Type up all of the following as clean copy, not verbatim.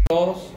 Todos.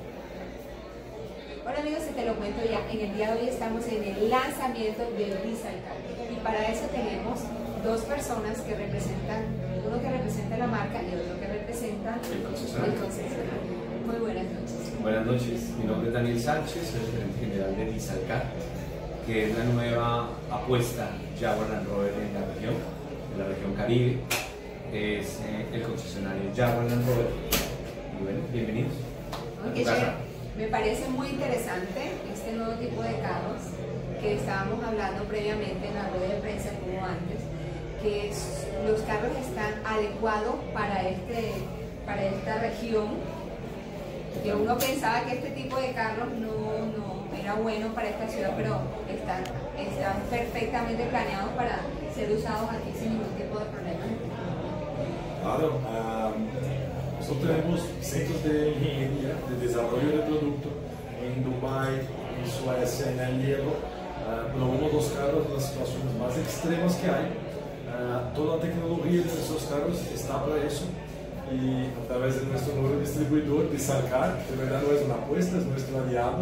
Hola amigos, te lo cuento ya. En el día de hoy estamos en el lanzamiento de Disalcar y para eso tenemos dos personas que representan, uno que representa la marca y otro que representa el concesionario. Muy buenas noches. Buenas noches, mi nombre es Daniel Sánchez, soy el gerente general de Disalcar, que es la nueva apuesta Jaguar Land Rover en la región Caribe. Es el concesionario Jaguar Land Rover. Y bueno, bienvenidos. Okay, me parece muy interesante este nuevo tipo de carros que estábamos hablando previamente en la rueda de prensa como antes, que los carros están adecuados para esta región, que uno pensaba que este tipo de carros no era bueno para esta ciudad, pero están perfectamente planeados para ser usados aquí sin ningún tipo de problema. Claro, nosotros tenemos centros de ingeniería, de desarrollo de producto en Dubái, en Suecia, en el Hielo. Probamos los carros en las situaciones más extremas que hay. Toda la tecnología de nuestros carros está para eso. Y a través de nuestro nuevo distribuidor, Disalcar, de verdad no es una apuesta, es nuestro aliado.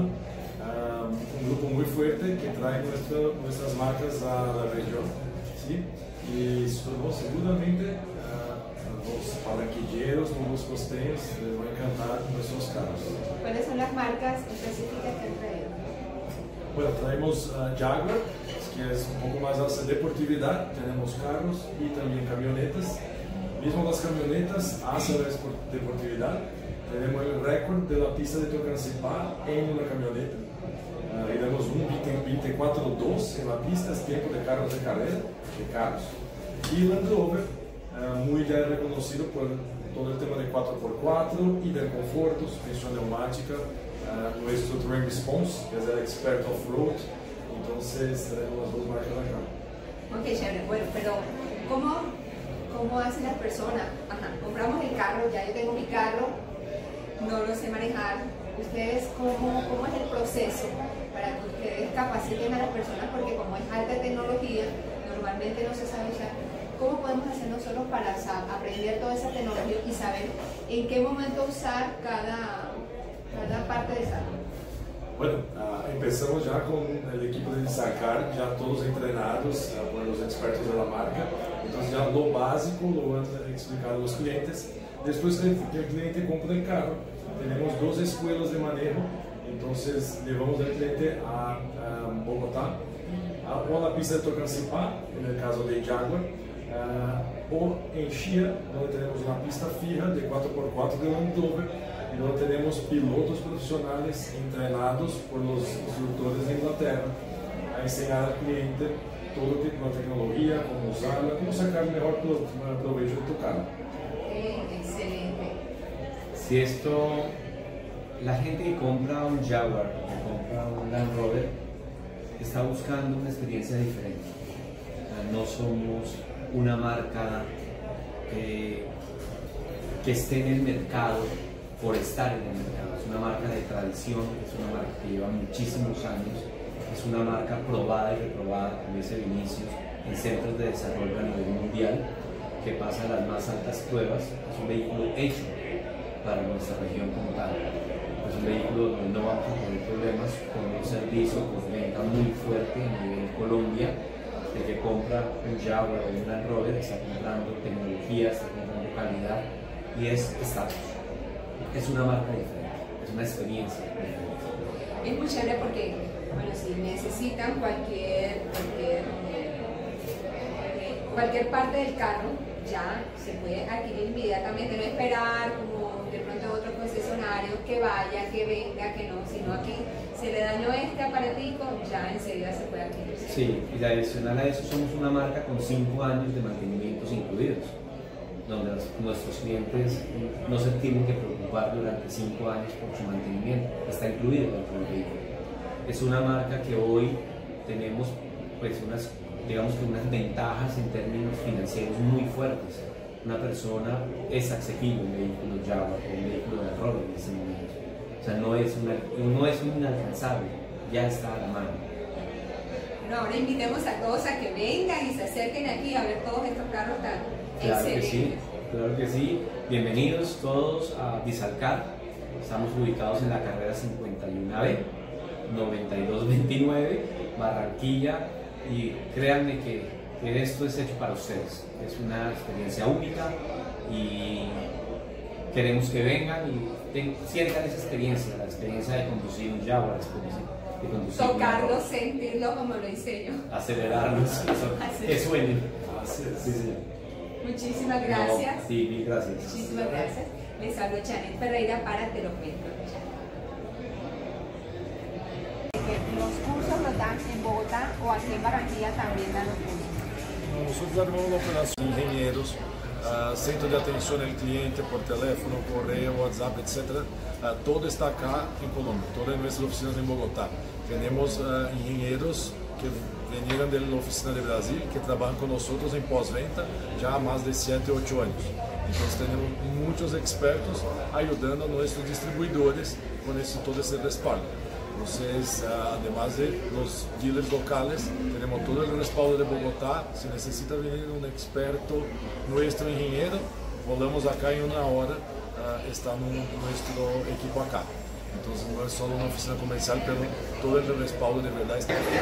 Un grupo muy fuerte que trae nuestras marcas a la región. ¿Sí? Y seguramente los palanquilleros, los costeños les va a encantar nuestros carros. ¿Cuáles son las marcas específicas que han traído? Bueno, traemos Jaguar, que es un poco más hacia deportividad. Tenemos carros y también camionetas. Mismo las camionetas hacia la deportividad. Tenemos el récord de la pista de Tocancipá en una camioneta. Tenemos un 24-2 en la pista, es tiempo de carros de carrera, de carros. Y Land Rover, muy ya reconocido por todo el tema de 4x4 y del conforto, suspensión neumática, nuestro Terrain Response, que es el expert off-road. Entonces tenemos las dos marcas acá. Ok, chévere. Bueno, pero ¿cómo hacen las personas? Compramos el carro, ya yo tengo mi carro, no lo sé manejar. ¿Ustedes cómo es el proceso para que ustedes capaciten a las personas? Porque como es alta tecnología, normalmente no se sabe usar. ¿Cómo podemos hacer nosotros para aprender toda esa tecnología y saber en qué momento usar cada parte de esa? Bueno, empezamos ya con el equipo de Disalcar, ya todos entrenados por los expertos de la marca. Entonces ya lo básico lo van a explicar a los clientes. Después que el cliente compra el carro, tenemos dos escuelas de manejo. Entonces llevamos al cliente a Bogotá, o a la pista de Tocancipá, en el caso de Jaguar, o en Chía, donde tenemos una pista fija de 4x4 de Land Rover, y donde tenemos pilotos profesionales entrenados por los instructores de Inglaterra a enseñar al cliente todo tipo de tecnología, cómo usarla, cómo sacar el mejor provecho de tu carro. Excelente. Si la gente que compra un Jaguar, que compra un Land Rover, está buscando una experiencia diferente. No somos una marca que esté en el mercado por estar en el mercado. Es una marca de tradición, es una marca que lleva muchísimos años, es una marca probada y reprobada, como dice Vinicius, en centros de desarrollo a nivel mundial, que pasa las más altas pruebas. Es un vehículo hecho para nuestra región como tal. Es un vehículo donde no vamos a tener problemas, con un servicio venta muy fuerte a nivel Colombia. El que compra un Jaguar o un Land Rover está comprando tecnología, está comprando calidad y es estatus. Es una marca diferente, es una experiencia diferente. Es muy chévere porque, bueno, si necesitan cualquier parte del carro, ya se puede adquirir inmediatamente, no esperar como de pronto otro concesionario que vaya, que venga, que no, sino aquí se le dañó este aparatico, ya enseguida se puede adquirir. Sí, y adicional a eso somos una marca con 5 años de mantenimientos incluidos, donde nuestros clientes no se tienen que preocupar durante 5 años por su mantenimiento, está incluido dentro del vehículo. Es una marca que hoy tenemos pues unas ventajas en términos financieros muy fuertes. Una persona es asequible un vehículo Jaguar o un vehículo de Rover en ese momento. O sea, no es un inalcanzable, ya está a la mano. Bueno, ahora invitemos a todos a que vengan y se acerquen aquí a ver todos estos carros tan excelentes. Claro que sí. Bienvenidos todos a Disalcar. Estamos ubicados en la carrera 51B, 9229, Barranquilla, y créanme que esto es hecho para ustedes. Es una experiencia única y queremos que vengan y sientan esa experiencia, la experiencia de conducir un Jaguar, la experiencia de conducir tocarlo, sentirlo como lo hice yo. Acelerarlos, que suenen. Así es. Sí, señor. Muchísimas gracias. No, sí, mil gracias. Muchísimas gracias. Les hablo Janet Ferreira para Te lo cuento. Los cursos los dan en Bogotá o aquí en Barranquilla también dan los cursos. Nosotros armamos uma operação de engenheiros, centro de atenção ao cliente por teléfono, correio, WhatsApp, etc. Todo está acá en Colombia, todas nuestras oficinas en Bogotá. Tenemos ingenieros que vinieron de la oficina de Brasil, que trabajan con nosotros en postventa ya há más de 7 u 8 años. Entonces tenemos muchos expertos ayudando a nuestros distribuidores con todo ese respaldo. Entonces, además de los dealers locales, tenemos todo el respaldo de Bogotá. Si necesita venir un experto, nuestro ingeniero, volamos acá en una hora, está nuestro equipo acá. Entonces no es solo una oficina comercial, pero todo el respaldo de verdad está acá.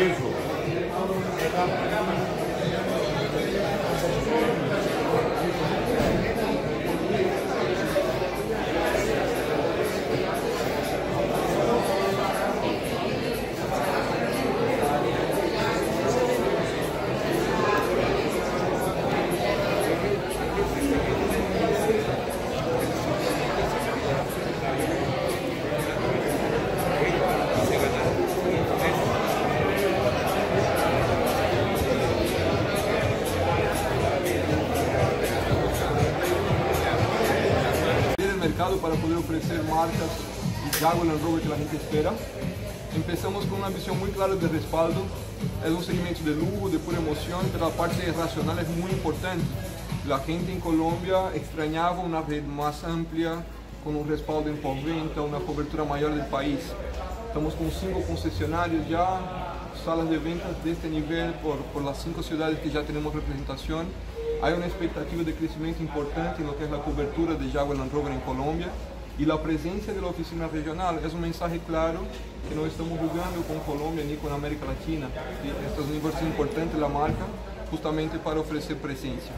Para poder ofrecer marcas y Jaguar Land Rover que la gente espera. Empezamos con una visión muy clara de respaldo. Es un segmento de lujo, de pura emoción, pero la parte racional es muy importante. La gente en Colombia extrañaba una red más amplia, con un respaldo en postventa, una cobertura mayor del país. Estamos con 5 concesionarios ya, salas de ventas de este nivel por las 5 ciudades que ya tenemos representación. Hay una expectativa de crecimiento importante en lo que es la cobertura de Jaguar Land Rover en Colombia, y la presencia de la oficina regional es un mensaje claro que no estamos jugando con Colombia ni con América Latina. Esto es una inversión importante de la marca justamente para ofrecer presencia.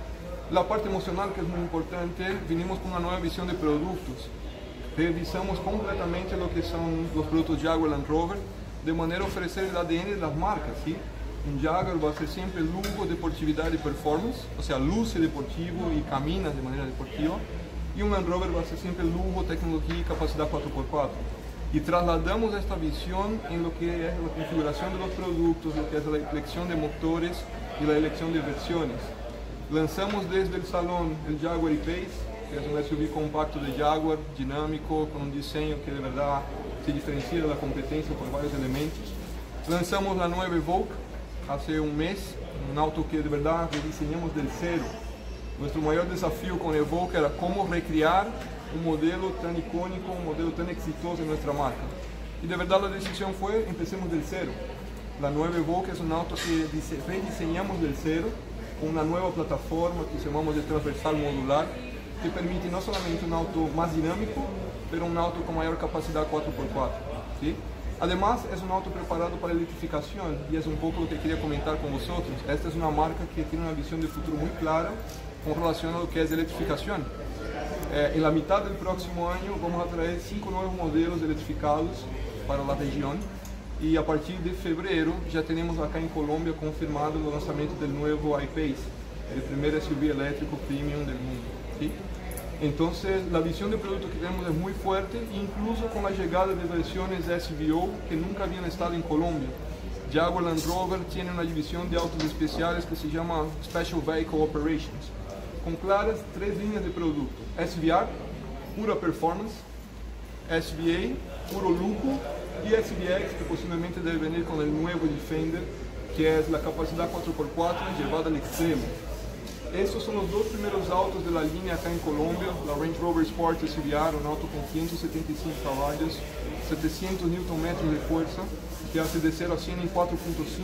La parte emocional, que es muy importante, vinimos con una nueva visión de productos. Revisamos completamente lo que son los productos Jaguar Land Rover de manera a ofrecer el ADN de las marcas, ¿sí? Un Jaguar va a ser siempre lujo, deportividad y performance, o sea, luce deportivo y camina de manera deportiva. Y un Land Rover va a ser siempre lujo, tecnología y capacidad 4x4. Y trasladamos esta visión en lo que es la configuración de los productos, lo que es la elección de motores y la elección de versiones. Lanzamos desde el salón el Jaguar E-Pace, que es un SUV compacto de Jaguar, dinámico, con un diseño que de verdad se diferencia de la competencia por varios elementos. Lanzamos la nueva Evoque hace un mes, un auto que de verdad rediseñamos del cero. Nuestro mayor desafío con Evoque era cómo recrear un modelo tan icónico, un modelo tan exitoso en nuestra marca. Y de verdad la decisión fue, empecemos del cero. La nueva Evoque es un auto que rediseñamos del cero, con una nueva plataforma que llamamos de transversal modular, que permite no solamente un auto más dinámico, pero un auto con mayor capacidad 4x4. ¿sí? Además, es un auto preparado para electrificación, y es un poco lo que quería comentar con vosotros. Esta es una marca que tiene una visión de futuro muy clara con relación a lo que es electrificación. En la mitad del próximo año vamos a traer 5 nuevos modelos electrificados para la región, y a partir de febrero ya tenemos acá en Colombia confirmado el lanzamiento del nuevo I-Pace, el primer SUV eléctrico premium del mundo. ¿sí? Entonces, la visión de producto que tenemos es muy fuerte, incluso con la llegada de versiones SVO que nunca habían estado en Colombia. Jaguar Land Rover tiene una división de autos especiales que se llama Special Vehicle Operations, con claras 3 líneas de producto: SVR, pura performance; SVA, puro lujo; y SVX, que posiblemente debe venir con el nuevo Defender, que es la capacidad 4x4 llevada al extremo. Estos son los 2 primeros autos de la línea acá en Colombia: la Range Rover Sport SVR, un auto con 175 caballos, 700 Nm de fuerza, que hace de 0 a 100 en 4.5.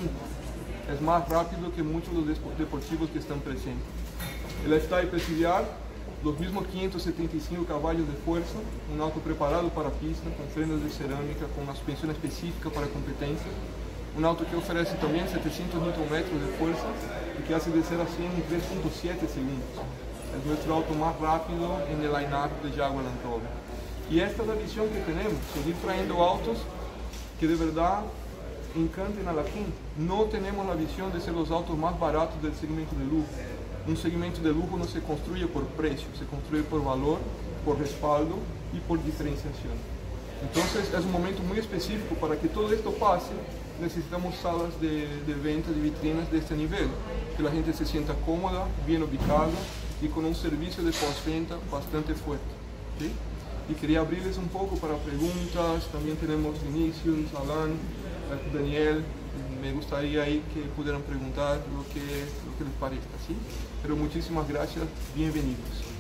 Es más rápido que muchos de los deportivos que están presentes. El F-Type SVR, los mismos 575 caballos de fuerza, un auto preparado para pista, con frenos de cerámica, con una suspensión específica para competencia, un auto que ofrece también 700 Nm de fuerza y que hace de 0 a 100 en 3.7 segundos. Es nuestro auto más rápido en el line-up de Jaguar Land Rover. Y esta es la visión que tenemos, seguir trayendo autos que de verdad encanten a la gente. No tenemos la visión de ser los autos más baratos del segmento de lujo. Un segmento de lujo no se construye por precio, se construye por valor, por respaldo y por diferenciación. Entonces es un momento muy específico. Para que todo esto pase, necesitamos salas de venta, de vitrinas de este nivel, que la gente se sienta cómoda, bien ubicada y con un servicio de postventa bastante fuerte, ¿sí? Y quería abrirles un poco para preguntas. También tenemos Vinicius, Alan, Daniel. Me gustaría ahí que pudieran preguntar lo que les parezca, ¿sí? Pero muchísimas gracias, bienvenidos.